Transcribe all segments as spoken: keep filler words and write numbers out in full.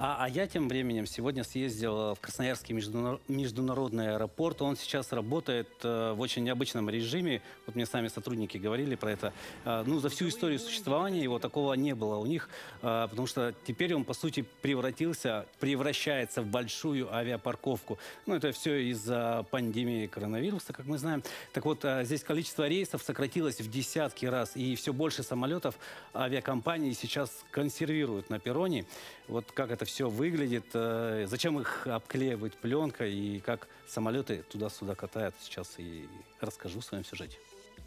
А, а я тем временем сегодня съездил в Красноярский международ- международный аэропорт. Он сейчас работает э, в очень необычном режиме. Вот мне сами сотрудники говорили про это. Э, ну, за всю историю существования его такого не было у них, э, потому что теперь он, по сути, превратился, превращается в большую авиапарковку. Ну, это все из-за пандемии коронавируса, как мы знаем. Так вот, э, здесь количество рейсов сократилось в десятки раз, и все больше самолетов авиакомпании сейчас консервируют на перроне. Вот как это все выглядит, э, зачем их обклеивать пленкой и как самолеты туда-сюда катают, сейчас и расскажу в своем сюжете.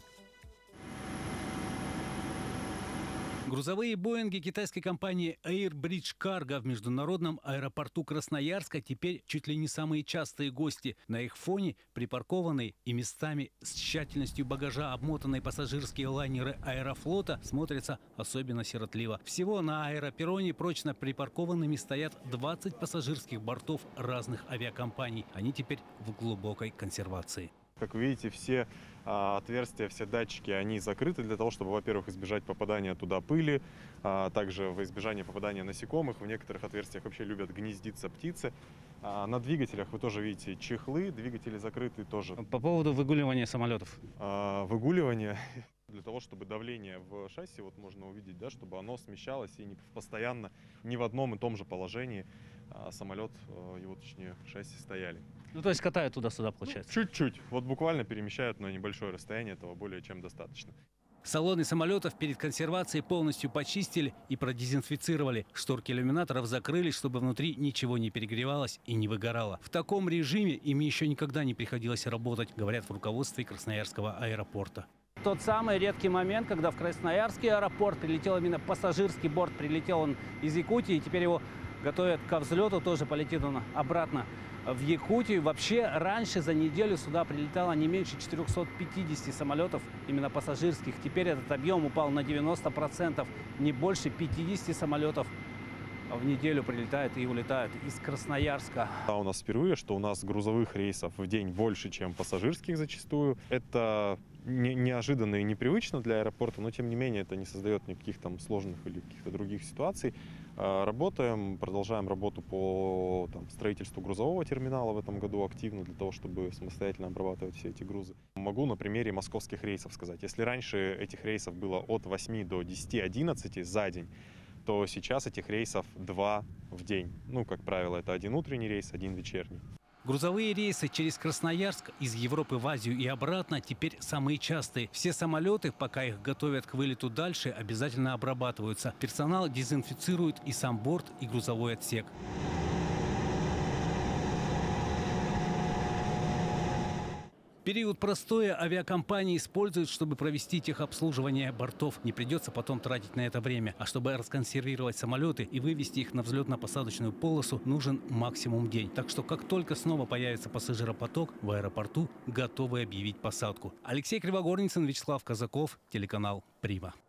Грузовые «Боинги» китайской компании Air Bridge Cargo в международном аэропорту Красноярска теперь чуть ли не самые частые гости. На их фоне припаркованные и местами с тщательностью багажа обмотанные пассажирские лайнеры «Аэрофлота» смотрятся особенно сиротливо. Всего на аэроперроне прочно припаркованными стоят двадцать пассажирских бортов разных авиакомпаний. Они теперь в глубокой консервации. Как вы видите, все а, отверстия, все датчики, они закрыты для того, чтобы, во-первых, избежать попадания туда пыли, а также во избежание попадания насекомых. В некоторых отверстиях вообще любят гнездиться птицы. А на двигателях вы тоже видите чехлы, двигатели закрыты тоже. По поводу выгуливания самолетов. А, выгуливание для того, чтобы давление в шасси, вот можно увидеть, да, чтобы оно смещалось и не постоянно не в одном и том же положении а самолет, его точнее шасси стояли. Ну, то есть катают туда-сюда, получается? Ну, чуть-чуть. Вот буквально перемещают на небольшое расстояние, этого более чем достаточно. Салоны самолетов перед консервацией полностью почистили и продезинфицировали. Шторки иллюминаторов закрылись, чтобы внутри ничего не перегревалось и не выгорало. В таком режиме им еще никогда не приходилось работать, говорят в руководстве Красноярского аэропорта. Тот самый редкий момент, когда в Красноярский аэропорт прилетел именно пассажирский борт. Прилетел он из Якутии, и теперь его готовят ко взлету. Тоже полетит он обратно в Якутию. Вообще, раньше за неделю сюда прилетало не меньше четырёхсот пятидесяти самолетов, именно пассажирских. Теперь этот объем упал на девяносто процентов. Не больше пятидесяти самолетов в неделю прилетают и улетают из Красноярска. А у нас впервые, что у нас грузовых рейсов в день больше, чем пассажирских зачастую. Это не, неожиданно и непривычно для аэропорта, но тем не менее это не создает никаких там сложных или каких-то других ситуаций. Работаем, продолжаем работу по там, строительству грузового терминала в этом году активно, для того, чтобы самостоятельно обрабатывать все эти грузы. Могу на примере московских рейсов сказать. Если раньше этих рейсов было от восьми до десяти-одиннадцати за день, то сейчас этих рейсов два в день. Ну, как правило, это один утренний рейс, один вечерний. Грузовые рейсы через Красноярск из Европы в Азию и обратно теперь самые частые. Все самолеты, пока их готовят к вылету дальше, обязательно обрабатываются. Персонал дезинфицирует и сам борт, и грузовой отсек. Период простоя авиакомпании используют, чтобы провести техобслуживание бортов. Не придется потом тратить на это время. А чтобы расконсервировать самолеты и вывести их на взлетно-посадочную полосу, нужен максимум день. Так что как только снова появится пассажиропоток, в аэропорту готовы объявить посадку. Алексей Кривогорницын, Вячеслав Казаков, телеканал «Прима».